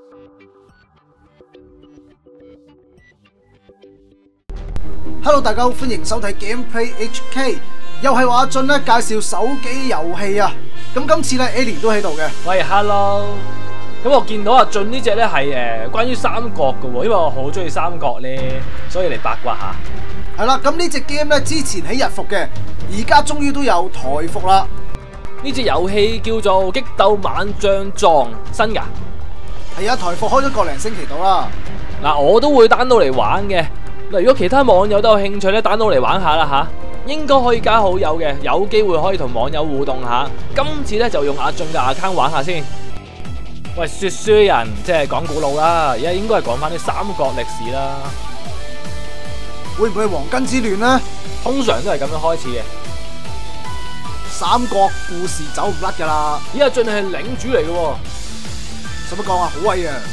Hello， 大家好，歡迎收睇 Gameplay HK， 又係我阿俊咧介紹手機遊戲啊。咁今次咧 Ellie 都喺度嘅。 喂 ，Hello。咁我見到阿俊呢隻咧係關於三國嘅喎，因為我好中意三國咧，所以嚟八卦下。 係啦，咁呢隻 game 咧之前喺日服嘅，而家終於都有台服啦。 呢隻遊戲叫做《激鬥猛將狀》，新㗎。 係啊，台服開咗個零星期到啦。 嗱，我都會 download 嚟玩嘅。嗱，如果其他網友都有興趣咧，download嚟玩下啦吓，應該可以加好友嘅，有機會可以同網友互動下。今次咧就用阿俊嘅 account 玩下先。喂，說書人即係講古老啦，而家應該係講翻啲三國歷史啦。 會唔會係黃巾之亂呢？ 通常都係咁樣開始嘅。 三國故事走唔甩噶啦。 而阿俊係領主嚟嘅喎。 使乜講啊？好威啊！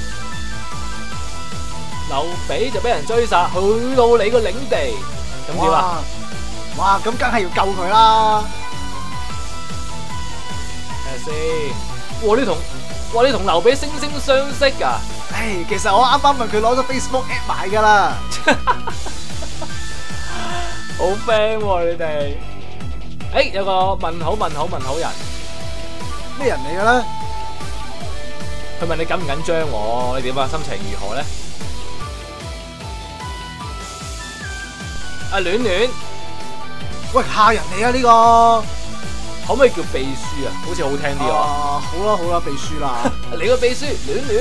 劉備就俾人追殺，去到你個領地，咁點啊？ 哇！咁梗係要救佢啦。 睇下先。哇！你同劉備惺惺相識噶？ 唉，其實我啱啱問佢攞咗 Facebook app 買噶啦。 好 friend 喎你哋。誒，有個問好人， 咩人嚟嘅咧？ 佢問你緊唔緊張喎？你點啊？心情如何咧？阿暖暖， 喂，客人嚟啊呢個， 可唔可以叫秘書啊？好似好聽啲喎。 好啦，秘書啦。 你個秘書暖暖，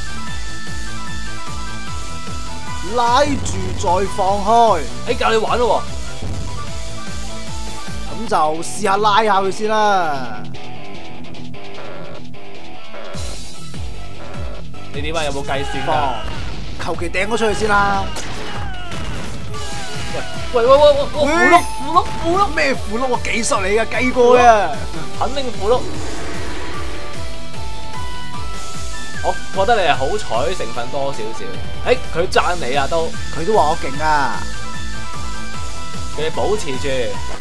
拉住再放開。 教你玩咯喎。 咁就試下拉下佢先啦。 你點啊？有冇計算㗎？ 求其掟咗出去先啦。 喂，符碌咩符碌？我技術嚟噶，計過嘅。 肯定符碌。我覺得你係好彩成分多少少。佢讚你啊都。 佢都話我勁啊。 你保持住。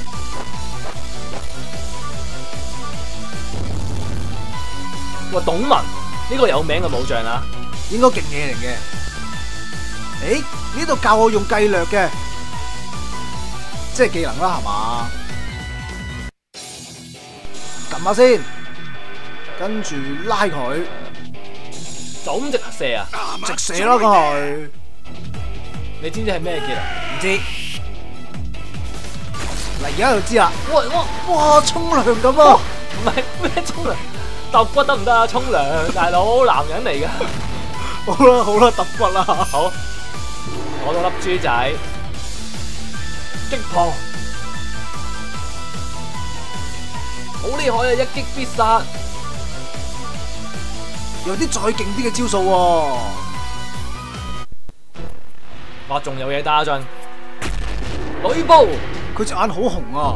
喂，董文呢個有名嘅武將啊， 應該勁嘢嚟嘅。呢度教我用計略嘅。即係技能啦，係嘛？撳下先，跟住拉佢， 就咁直射啊！ 直射啦佢。 你知唔知係咩技能？ 唔知。嗱，而家就知啦。哇，沖涼咁啊！ 唔係咩沖涼？揼骨得唔得啊？沖涼，大佬男人嚟噶。 好啦，揼骨啦。 好，攞到粒珠仔。擊破，好厲害啊！一擊必殺， 有啲再勁啲嘅招數喎。 哇，仲有嘢打進，呂布， 佢隻眼好紅啊！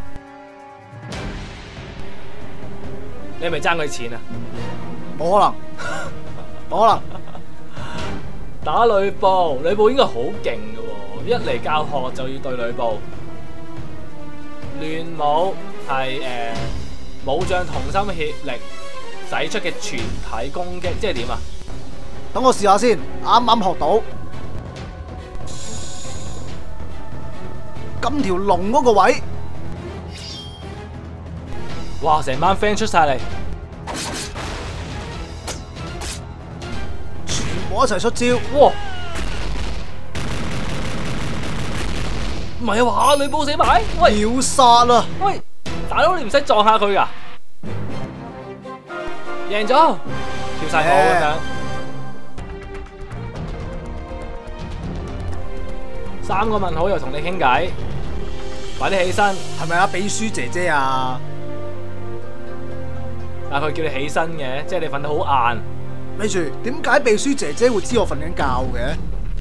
你係咪爭佢錢啊？ 冇可能，冇可能。 打呂布，呂布應該好勁嘅喎。一嚟教學就要對呂布，亂舞係武將同心協力使出嘅全體攻擊，即係點啊？ 等我試下先，啱啱學到，撳條龍嗰個位， 哇！成班 friend 出晒嚟， 全部一齊出招， 哇！唔係啊！哇！呂布死埋，喂！ 秒殺啦！ 喂，大佬你唔使撞下佢噶，贏咗，跳晒舞咁樣。3個問號又同你傾偈，快啲起身。 係咪啊？秘書姐姐啊？ 但係佢叫你起身嘅，即係你瞓得好晏。 咪住，點解秘書姐姐會知我瞓緊覺嘅？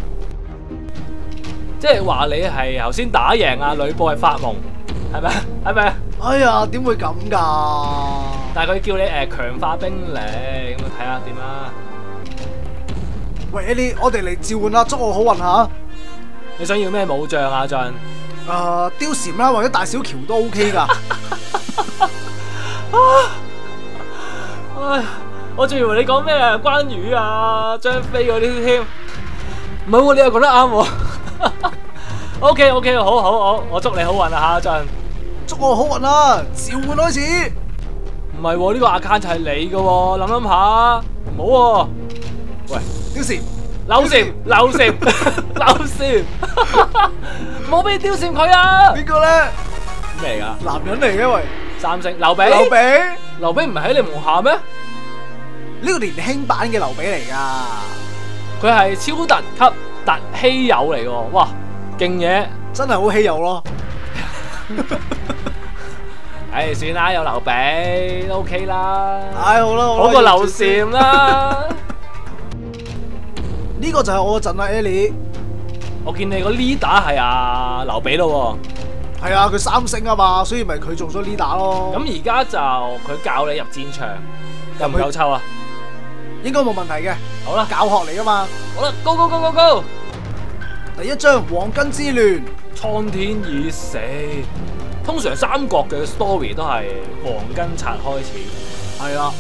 即係話你係頭先打贏阿呂布係發夢，係咪？係咪？ 哎呀，點會咁噶？ 但係佢叫你強化兵力，咁睇下點啊？ 喂 ，Ellie，我哋嚟召喚啊，祝我好運下。 你想要咩武將啊，俊？ 貂蟬啦，或者大小喬都 OK 噶。 唉， 我仲以為你講咩啊？關羽啊、張飛嗰啲添。唔係喎，你又講得啱喎。OK， 好，我祝你好運啊，阿俊。 祝我好運啊！召喚開始。 唔係喎，呢個 account 就係你嘅喎，諗下，唔好喎。喂， 貂蟬， 劉禪，唔好俾貂蟬佢啊！ 邊個咧？ 咩嚟㗎？ 男人嚟嘅喂。 三星劉備，劉備唔係喺你門下咩？ 呢個年輕版嘅劉備嚟噶。 佢係超特級特稀有嚟嘅，哇，勁嘢！ 真係好稀有咯。 唉，算啦，有劉備都 OK 啦。 唉，好啦， 好過劉禪啦。 呢個就係我個陣啦 ，Ellie。 我見你個 leader 係阿劉備咯。 係啊，佢三星啊嘛，所以咪佢做咗 leader 咯。 咁而家就佢教你入戰場，夠唔夠抽啊？ 應該冇問題嘅。 好啦， 教學嚟噶嘛。 好啦 ，Go！ 第一章黃巾之亂， 蒼天已死。通常三國嘅 story 都係黃巾賊開始。 係啦。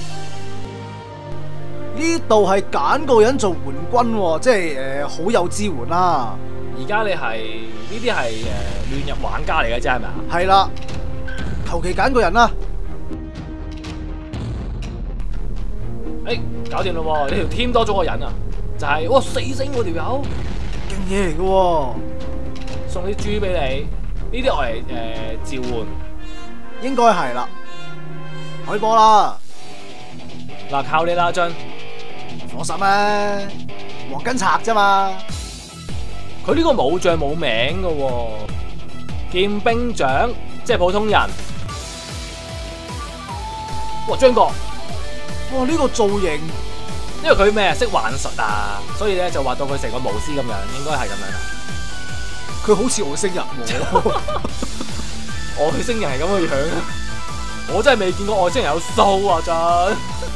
呢度係揀個人做援軍喎，即係好有支援啦。 而家你係呢啲係亂入玩家嚟嘅啫，係咪啊？ 係啦，求其揀個人啦。 搞掂啦喎！你條 team 多咗個人啊，就係哇4星嗰條友， 勁嘢嚟嘅喎。 送啲豬俾你，呢啲我嚟召喚。 應該係啦，開波啦！ 嗱，靠你啦，俊。 放心啦，黃巾賊啫嘛。 佢呢個武將冇名嘅喎，劍兵長即係普通人。哇，張國， 哇呢個造型， 因為佢咩識幻術啊，所以咧就畫到佢成個巫師咁樣，應該係咁樣啦。 佢好似外星人喎。 外星人係咁嘅樣，我真係未見過外星人有鬚啊！真。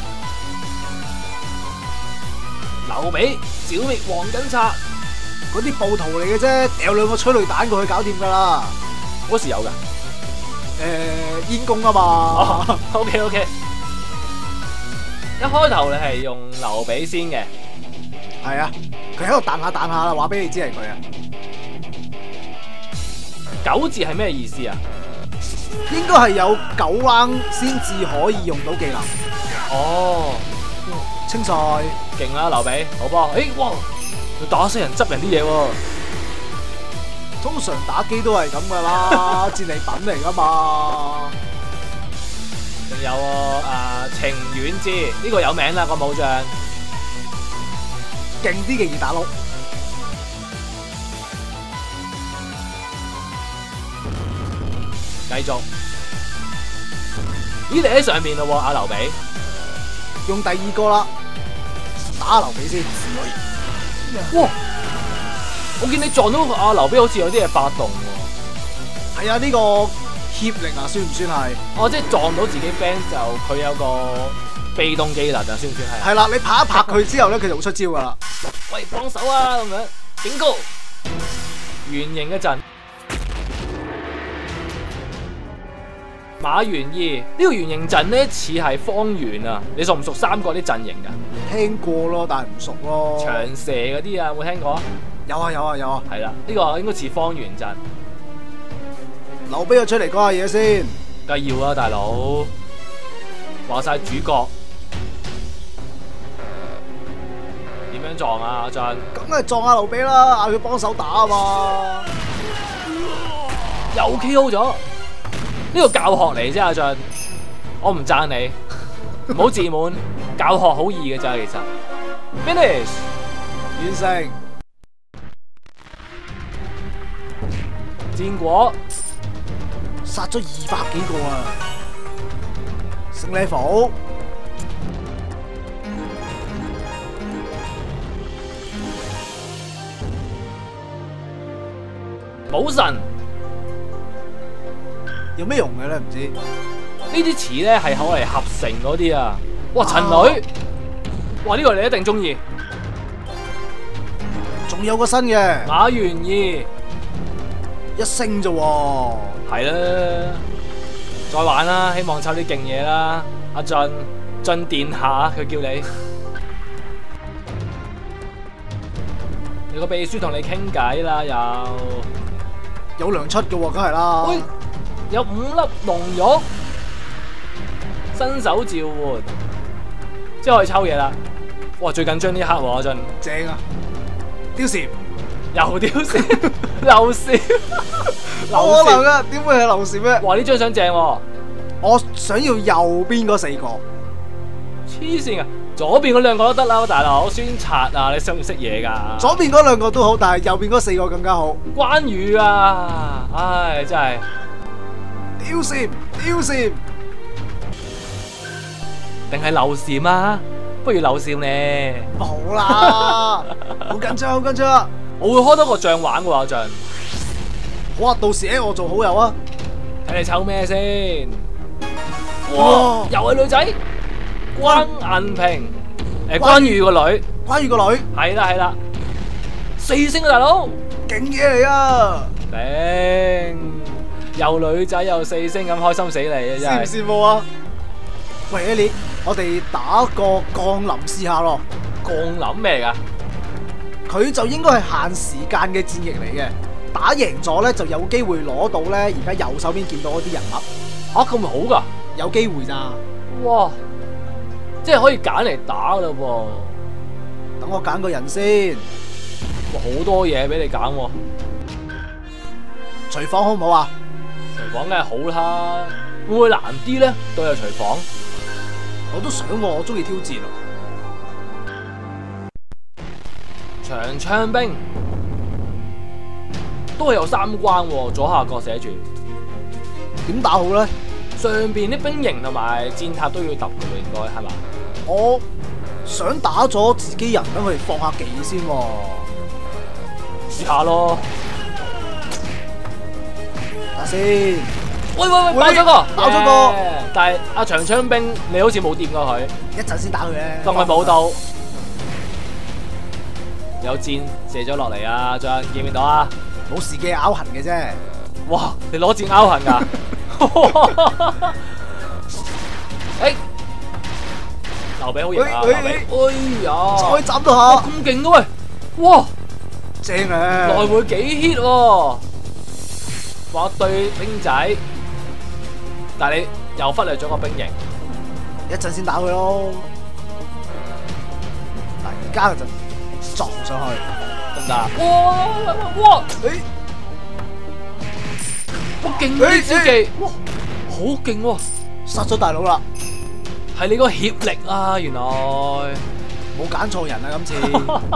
劉備剿滅黃巾賊， 嗰啲暴徒嚟嘅啫，掉兩個催淚彈過去搞掂噶啦。 嗰時有噶， 煙弓啊嘛。 OK。一開頭你係用劉備先嘅， 係啊，佢喺度彈下啦，話俾你知係佢啊。 9字係咩意思啊？ 應該係有9 round 先至可以用到技能。 哦， 清晒， 勁啦劉備，好波！哇，佢打死人執人啲嘢喎。 通常打機都係咁噶啦，戰利品嚟噶嘛。 仲有程遠之呢個有名啦個武將， 勁啲嘅二打六。 繼續，咦你喺上面咯喎，阿劉備， 用第二個啦，打劉備先。 哇！我見你撞到阿劉備好似有啲嘢發動喎。 係啊，呢個協力啊，算唔算係？ 哦，即係撞到自己 friend 就佢有個被動技能啊，算唔算係？ 係啦，你拍一拍佢之後咧，佢就會出招噶啦。 喂，幫手啊咁樣，警告！圓形嘅陣。馬元義呢個圓形陣咧似係方圓啊，你熟唔熟三國啲陣型噶？ 聽過咯，但係唔熟咯。 長蛇嗰啲啊，有冇聽過啊？ 有啊。 係啦，呢個應該似方圓陣。 劉備又出嚟講下嘢先。 梗係要啦，大佬。話晒主角點樣撞啊？阿俊， 梗係撞下劉備啦，嗌佢幫手打啊嘛。 又 KO 咗。呢個教學嚟啫，阿俊，我唔讚你，唔好自滿。教學好易嘅咋，其實。Finish 完成。 戰果殺咗200幾個啊！升 level。 武神有咩用嘅咧？唔知呢啲詞咧係攞嚟合成嗰啲啊！哇，陳女，哇呢個你一定中意。 仲有個新嘅馬元義 1星啫喎。 係啦，再玩啦，希望抽啲勁嘢啦。阿俊， 俊殿下，佢叫你。你個秘書同你傾偈啦， 有糧出嘅喎，梗係啦。 喂，有5粒龍肉，新手召喚，即係可以抽嘢啦。哇，最緊張呢一刻喎，阿俊。 正啊！貂蟬又貂蟬，流蟬， 冇可能噶，點會係流蟬咩？ 哇！呢張相正喎， 我想要右邊嗰4個。 黐線啊！左邊嗰2個都得啦，大佬。孫策啊，你識唔識嘢㗎？ 左邊嗰2個都好，但係右邊嗰4個更加好。 關羽啊，唉，真係。 貂蟬，貂蟬， 定係流蟬啊？不如流蟬呢？ 冇啦，好緊張，好緊張。 我會開多個帳玩嘅喎，阿俊。 好啊，到時咧我做好友啊。 睇你抽咩先？ 哇， 又係女仔，關銀萍，關羽個女。 關羽個女。 係啦係啦，4星啊大佬， 勁嘢嚟啊！ 頂，又女仔又4星咁開心死你啊！真係。 羨唔羨慕啊？喂 ，Ellie，我哋打個降臨試下咯。 降臨咩嚟㗎？ 佢就應該係限時間嘅戰役嚟嘅，打贏咗咧就有機會攞到咧而家右手邊見到嗰啲人物。 嚇咁好㗎？ 有機會咋？ 哇！即係可以揀嚟打嘞噃。 等我揀個人先。 哇！好多嘢俾你揀喎。 廚房好唔好啊？ 廚房梗係好啦，會唔會難啲咧？都有廚房。 我都想喎，我中意挑戰啊！ 長槍兵都係有3關喎，左下角寫住。 點打好咧？ 上邊啲兵營同埋箭塔都要揼嘅喎，應該係嘛？ 我想打咗自己人，等佢哋放下技先喎。 試下咯。 睇下先。 喂，爆咗個， 爆咗個。 但係阿長槍兵，你好似冇掂過佢。 一陣先打佢咧。 當佢冇到。有箭射咗落嚟啊！張見唔見到啊？ 冇事嘅，拗痕嘅啫。 哇！你攞箭拗痕㗎？誒，劉備好型啊！劉備，哎呀！ 再斬到下。 咁勁嘅喂！哇！ 正啊！ 來回幾 hit 喎！話對兵仔，但係你又忽略咗個兵營。 一陣先打佢咯。嗱，而家就撞上去， 得唔得？哇！誒，好勁呢招技，哇，好勁喎！ 殺咗大佬啦！ 係你個協力啊，原來冇揀錯人啊！今次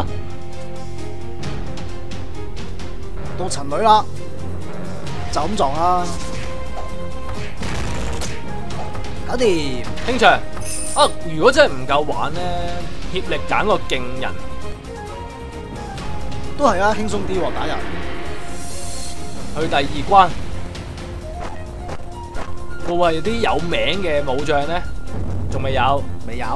到陳女啦，就咁撞啦，搞掂。 兄長啊，如果真係唔夠玩咧，協力揀個勁人。 都係啊，輕鬆啲喎打人。 去第2關，會唔會有啲有名嘅武將咧？仲未有， 未有。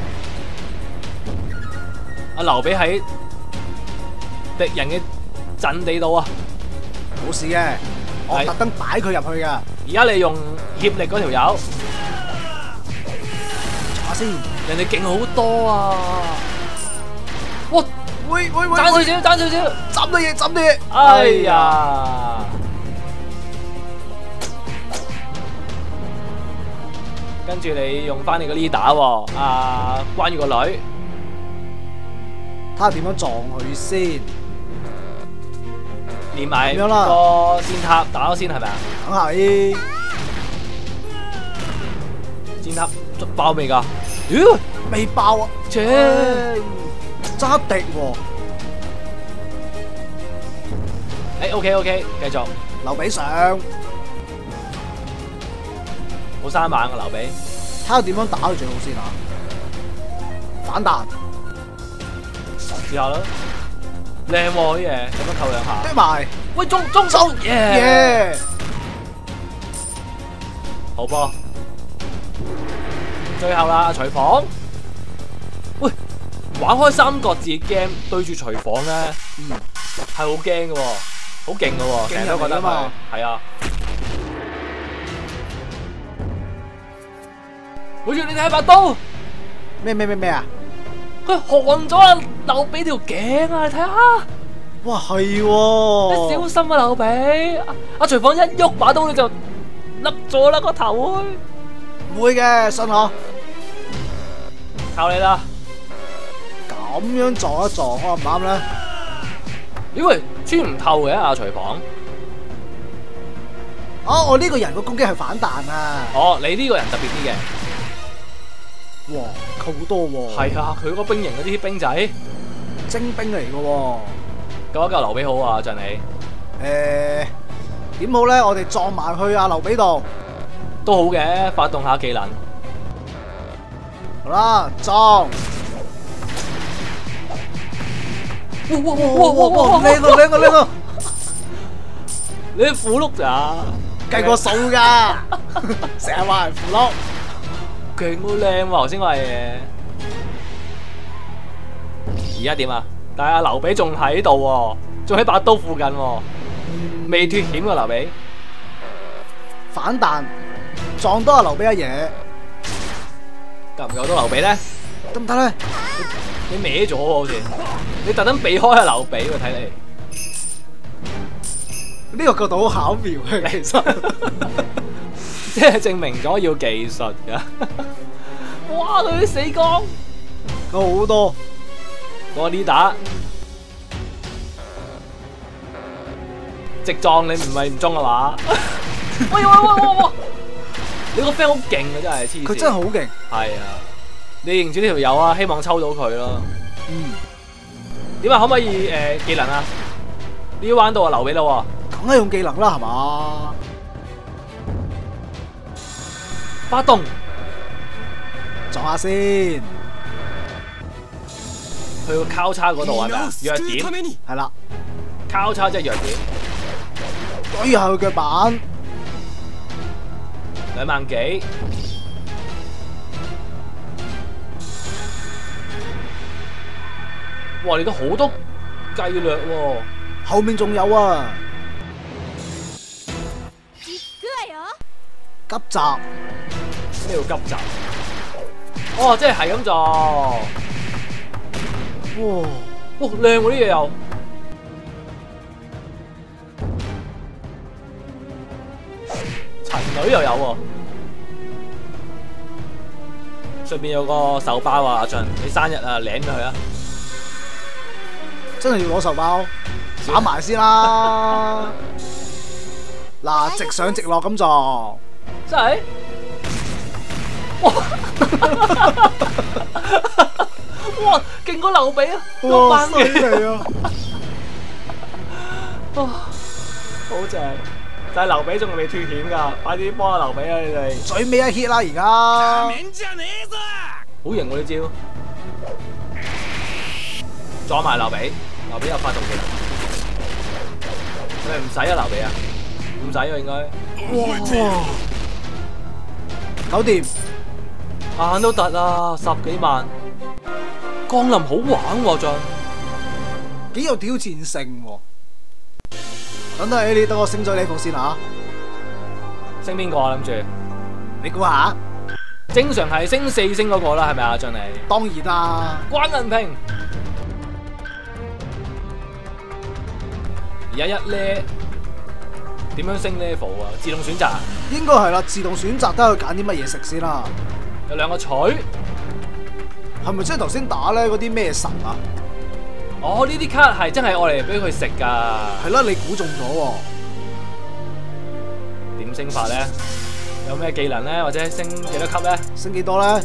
阿劉備喺敵人嘅陣地度啊！ 冇事嘅，我特登擺佢入去㗎。 而家你用協力嗰條友， 查下先， 人哋勁好多啊！哇！ 喂，爭少少，爭少少， 斬到嘢，斬到嘢！ 哎呀！跟住你用翻你個 leader 喎，關羽個女， 睇下點樣撞佢先， 連埋咁樣啦個箭塔打咗先係咪啊？ 梗係箭塔爆未㗎？妖， 未爆啊！ 切！ 爭一滴喎。 OK，繼續。 劉備上， 好生猛啊！劉備， 睇下點樣打佢最好先啊！反彈， 試下啦。靚喎啲嘢，咁樣扣2下。 跟埋， 喂，中手，耶！好波。最後啦，廚房。喂，玩開3國志 game 對住廚房咧，係好驚嘅喎，好勁嘅喎，成日都覺得嘛，係啊。好似你睇下把刀， 咩啊？ 佢焊咗阿劉備條頸啊！你睇下， 哇係你喎， 小心啊劉備！阿徐晃一喐把刀你就甩咗啦個頭， 唔會嘅，信我。 靠你啦！ 咁樣撞一撞，啱唔啱咧？ 咦喂，穿唔透嘅阿徐晃。 哦，我呢個人個攻擊係反彈啊！ 哦，你呢個人特別啲嘅。 哇，扣好多喎！ 係啊，佢嗰兵營嗰啲兵仔， 精兵嚟嘅喎。 救一救劉備好啊，俊你。 點好咧？我哋撞埋去阿劉備度。 都好嘅，發動下技能。 好啦，撞！ 哇哇哇！靚啊！ 你啲符碌咋？ 計過數㗎，成日話人符碌。 勁好靚喎，頭先話嘢。而家點啊？但係阿劉備仲喺度喎，仲喺把刀附近喎，未脱險㗎劉備。 反彈撞多阿劉備一嘢， 救唔救到劉備咧？ 得唔得咧？ 你歪咗喎，好似你特登避開阿劉備喎，睇你。 呢個角度好巧妙嘅，其實即係證明咗要技術㗎。哇！佢啲死光， 好多。 我呢打直撞你唔係唔中啊嘛？喂！你個 friend 好勁啊，真係黐線。 佢真係好勁。 係啊，你認住呢條友啊，希望抽到佢咯。點啊？可唔可以技能啊？呢彎到啊，留俾啦喎。 梗係用技能啦，係嘛？ 發動撞下先。 去個交叉嗰度係咪啊？弱點係啦， 交叉即係弱點。 舉下佢腳板 2萬幾。哇！你都好多計略喎。 後面仲有啊！急襲咩叫急襲？哦，即係咁撞。 哇！ 哇，靚喎啲嘢又。陳女又有喎。上邊有個手包啊，阿俊，你生日啊，舐咗佢啊！ 真係要攞手包打埋先啦！嗱，直上直落咁撞， 真係，哇！哇，勁過劉備啊！ 哇，犀利啊！ 哇，好正！但係劉備仲未脱險㗎，快啲幫下劉備啊！你哋最尾一 hit 啦，而家好型喎呢招，撞埋劉備，劉備有發動技能，佢係唔使啊劉備啊，唔使啊應該。 哇！搞掂， 眼都突啊，10幾萬，降臨好玩喎，仲幾有挑戰性喎！等等你等我升咗level先吓。 升邊個啊？諗住你估下？ 正常係升4星嗰個啦，係咪啊？俊你當然啦。 關銀屏而家1呢？點樣升 level 啊？自動選擇應該係啦，自動選擇都去揀啲乜嘢食先啦。 有2個錘， 係咪即係頭先打咧嗰啲咩神啊？ 哦，呢啲卡係真係愛嚟俾佢食㗎。 係啦，你估中咗喎。 點升法咧？有咩技能咧？或者升幾多級咧？ 升幾多咧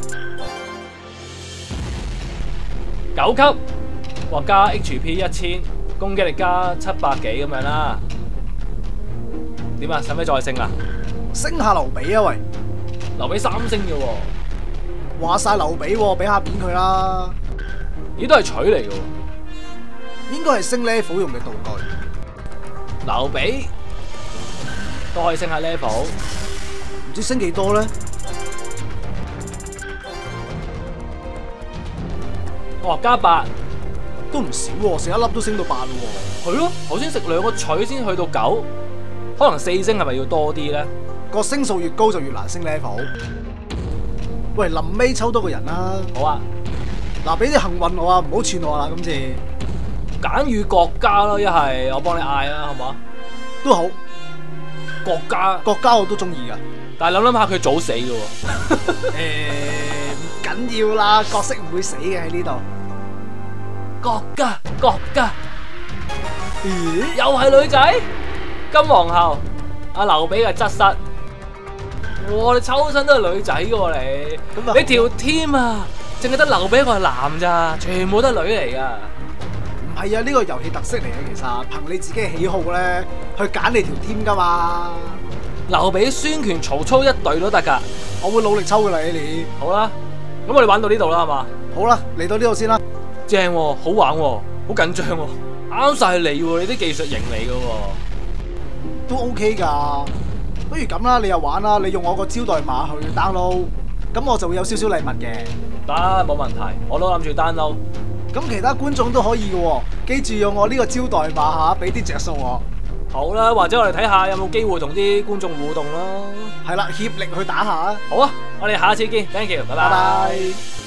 9級，或加 HP 1000，攻擊力加700幾咁樣啦。點啊？使唔使再升啊？ 升下劉備啊喂！ 劉備3星嘅喎。 話晒劉備喎，俾下面佢啦。 咦，都係錘嚟嘅喎。 應該係升 level 用嘅道具。 劉備都可以升下 level， 唔知升幾多咧？ 哇，加8 都唔少喎，成一粒都升到8喎。 係咯，頭先食2個錘先去到9，可能4星係咪要多啲咧？ 個星數越高就越難升 level。 喂，臨尾抽多個人啦。 好啊， 嗱，俾啲幸運我啊，唔好串我啦，今次簡與國家咯，一係我幫你嗌啊，好嘛？ 都好。 國家我都中意噶。 但係諗下佢早死嘅喎。 唔緊要啦，角色唔會死嘅喺呢度。 國家， 咦？ 又係女仔，金皇后阿劉備嘅側室。哇！你抽身都係女仔嘅喎你， 咁啊你條 team 啊，淨係得劉備一個係男咋，全部都係女嚟噶。 唔係啊，呢個遊戲特色嚟嘅，其實憑你自己嘅喜好咧，去揀你條 team 噶嘛。 劉備、孫權、曹操一隊都得噶。 我會努力抽噶啦，你。 好啦，咁我哋玩到呢度啦，係嘛？ 好啦，嚟到呢度先啦。 正喎，好玩喎，好緊張喎，啱晒你喎，你啲技術型嚟嘅喎。 都 OK 噶。不如咁啦，你又玩啦，你用我個招代碼去 download，咁我就會有少少禮物嘅。 得，冇問題，我都諗住 download。 咁其他觀眾都可以嘅喎，記住用我呢個招代碼吓，俾啲着數我。 好啦，或者我哋睇下有冇機會同啲觀眾互動啦。 係啦，協力去打下啊！ 好啊，我哋下次見 ，thank you，拜拜拜。 拜。